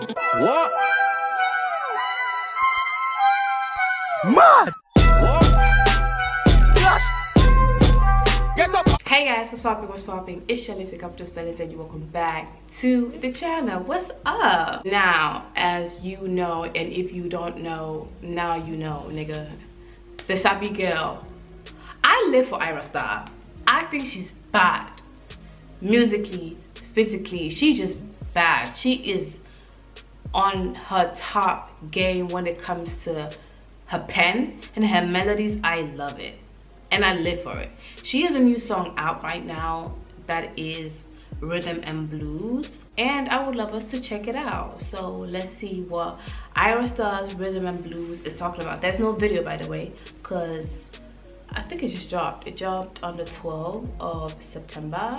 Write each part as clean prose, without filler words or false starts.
What? Mad! What? Just get up! Hey guys, what's popping? It's Shelly Capital Spellings and you welcome back to the channel. What's up? Now, as you know, and if you don't know, now you know, nigga. The Sappy girl. I live for Ayra Starr. I think she's bad. Musically, physically, she's just bad. She is on her top game when it comes to her pen and her melodies. I love it and I live for it. She has a new song out right now that is Rhythm and Blues, and I would love us to check it out. So let's see what Ayra Starr's Rhythm and Blues is talking about. There's no video, by the way, because I think it just dropped. It dropped on the 12th of September.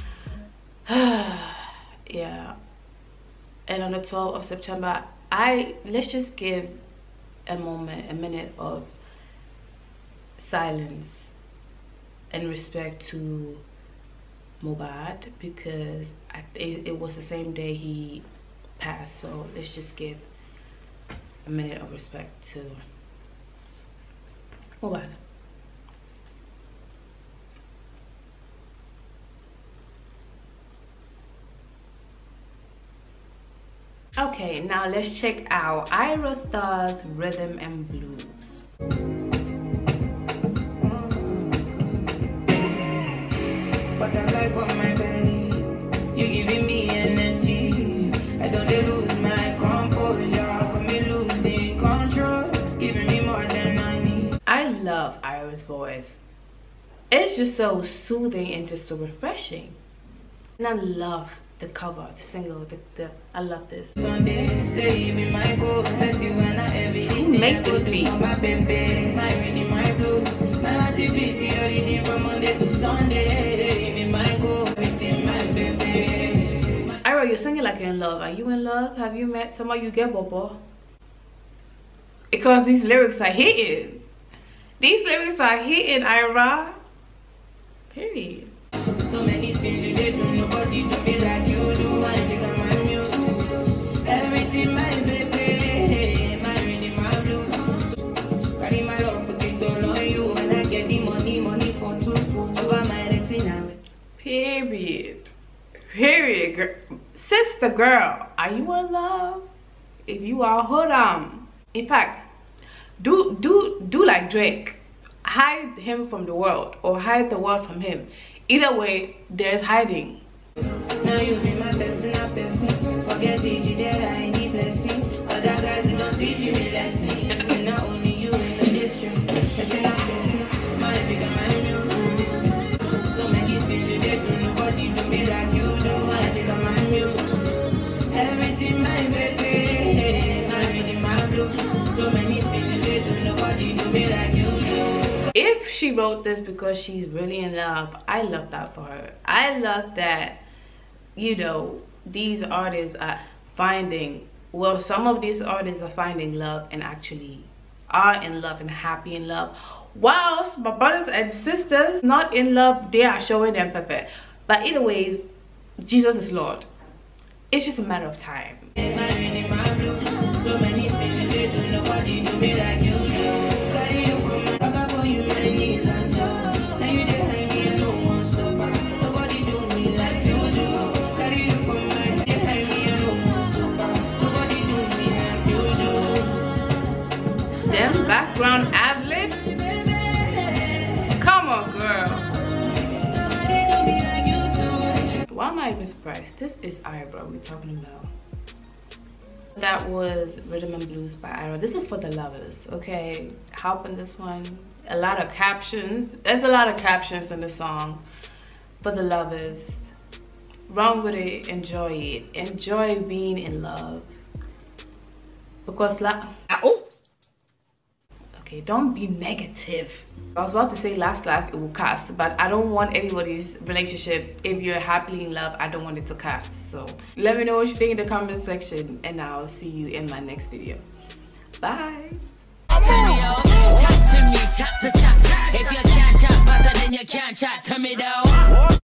Yeah, and on the 12th of September, let's just give a minute of silence and respect to Mohbad, because it was the same day he passed. So let's just give a minute of respect to Mohbad. Okay, now let's check out Ayra Starr's Rhythm and Blues. Butterfly for my belly, you giving me energy. I don't lose my composure, got me losing control, giving me more than I need. I love Ayra's voice. It's just so soothing and just so refreshing. And I love the cover, the single, I love this. Sunday, say you be my goal, as you and I every day. Who make this beat? My baby, my reading, my blues, my activity, reading from Monday to Sunday. You be my goal, everything, my baby. Ayra, you're singing like you're in love. Are you in love? Have you met somebody you get bobo? Because these lyrics are hitting. These lyrics are hitting, Ayra. Period. So many things you did do, nobody do me like you do. I think I'm my muse. Everything, my baby, my reading, my blues. Carry my love, put it all on you. And I get the money for two. Over my retina. Period. Period. Sister girl, are you in love? If you are, hold on. In fact, do like Drake. Hide him from the world, or hide the world from him. Either way, there's hiding. Now you be my person. Forget it, that I need blessing. Other guys who don't teach me lesson. And not only you in the distress. Person I'm blessing. My bigger, my muse. So many things you did do, nobody do me like you do. I think I'm my muse. Everything, my baby. My reading, my blues. So many things you did do, nobody do me like you do. If she wrote this because she's really in love, I love that for her. I love that, you know, these artists are finding, well, some of these artists are finding love and actually are in love and happy in love, whilst my brothers and sisters not in love, they are showing them pepe. But either ways, Jesus is Lord. It's just a matter of time. So many things you did do, nobody do me like you do. Carry you from my back for you, my knees and toes. And you behind me and no one so bad. Nobody do me like you do. Carry you from my behind me and no one so bad. Nobody do me like you do. Them background ad-libs? Come on, girl. Why am I even surprised? This is Ayra we're talking about. That was Rhythm and Blues by Ayra. This is for the lovers, okay? Hop on this one. A lot of captions. There's a lot of captions in the song. For the lovers. Run with it. Enjoy it. Enjoy being in love. Because okay, don't be negative. I was about to say last it will cast, but I don't want anybody's relationship. If you're happily in love, I don't want it to cast. So let me know what you think in the comment section, and I'll see you in my next video. Bye. If you can't chat better, then you can't chat to me though.